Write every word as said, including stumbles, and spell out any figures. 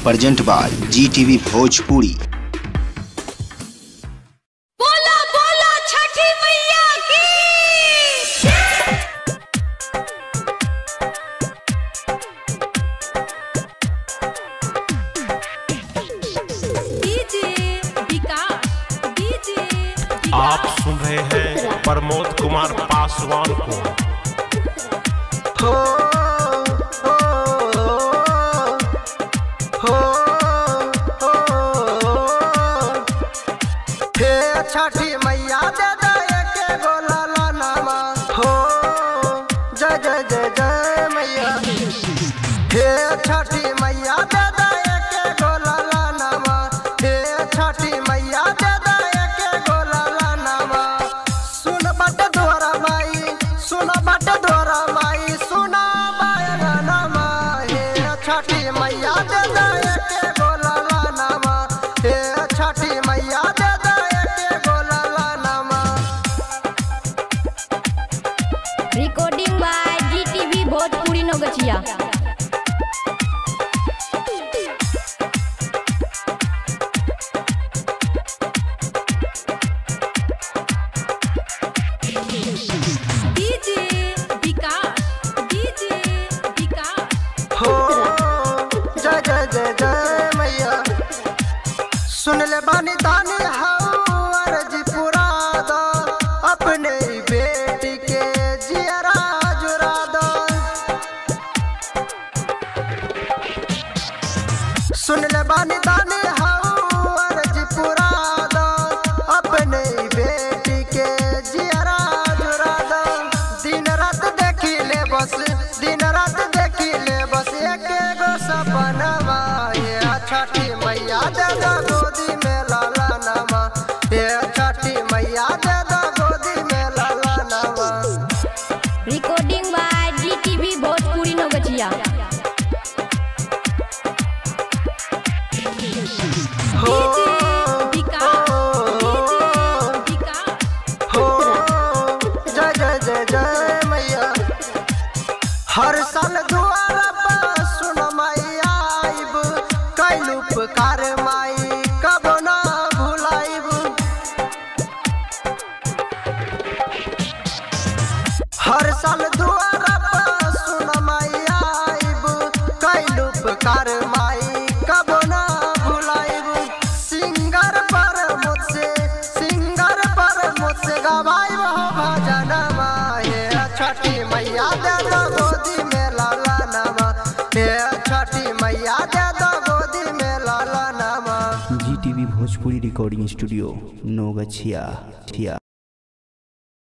Present by G TV Bhojpuri. बोला बोला छठी मैया की। डीजे विकास, डीजे आप सुन रहे हैं प्रमोद कुमार पासवान को। हो हो हो हो हे छठी मैया दे दे एके गो लाला नामा हो जय जय जय जय मैया। हे छठी मैया दे दे एके गो लाला नामा, हे छठी मैया दे दे एके गो लाला नामा। सुन बट दोरा माई, सुन बट दोरा माई, सुना बायना नामा। हे छठी मैया दे दे एके गो लाला नामा, हे छठी मैया दे दे एके गो लाला नामा। Recording by G TV Bhojpuri Naugachhia. DJ Vikas, DJ Vikas. हो जय जय जय जय मैया। सुन ले बानी तानी हाउ अर्जी पुरा दो, अपने ही बेटी के जियरा जुरा दो। सुन ले बानी तानी हाउ अर्जी पुरा दो, अपने ही बेटी के जियरा जुरा दो। दिन रात देखी ले बस, दिन रात देखी ले बस एके गो सपनवा। ये छठी मैया दे दो गोदी में लाला नामा, ये छठी मैया दे दो गोदी में लाला नामा। Recording by G TV Bhojpuri Naugachhia. हो विकास, डीजे विकास। हो जय जय जय जय मैया। हर साल दुआरा पर सुन मैया आइब, कैलू उपकार माई कब ना भुलाइब। हर साल दुआरा पर सुन मैया आइब, कैलू उपकार माई कब ना भुलाइब। सिंगर पर मुझसे, सिंगर पर मुझसे गवाइब हो भजनमा। हे छठी मैया दे दो गोदी में लाला नामा, हे छठी मैया दे दो गोदी में लाला नामा। G TV Bhojpuri recording studio Naugachhia.